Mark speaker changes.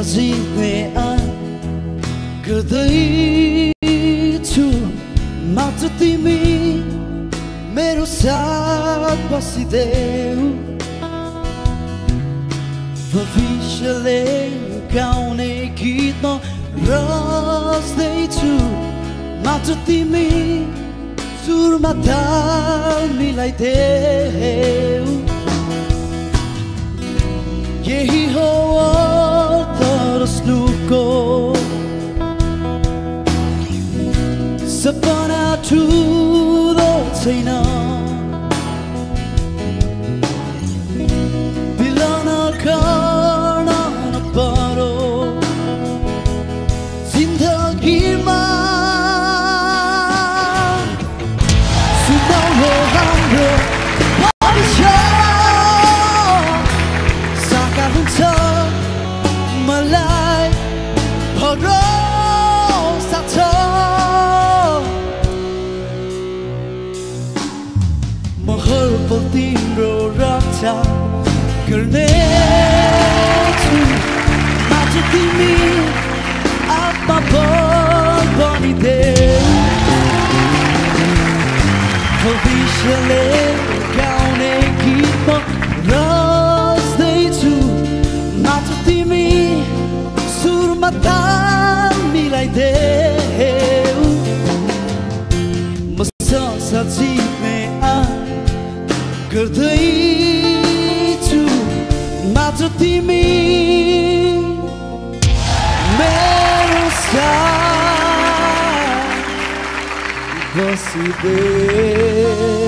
Speaker 1: जित्ने गर्दैछु मात्र तिमी मेरो साथ बसिदेऊ भविष्यले गाउने गीत रच्दैछु मात्र तिमी सुरमा ताल मिलाइदेऊ यही हो तरस्नुको सपना ठुलो छैन बिलन गर्न नपरो जिन्दगीमा सुनाउनु हाम्रो भविष्य साकार हुन्छ मलाई भरोसा छ म हर पल तिम्रो रक्षा गर्नेछु मात्र तिमी आत्मा बनिदेऊ भविष्यले गाउने गीत रच्दैछु मात्र तिमी सुरमा ताल मिलाइदेऊ म संसार जित्ने गर्दैछु मात्र तिमी मेरो साथ बसिदेऊ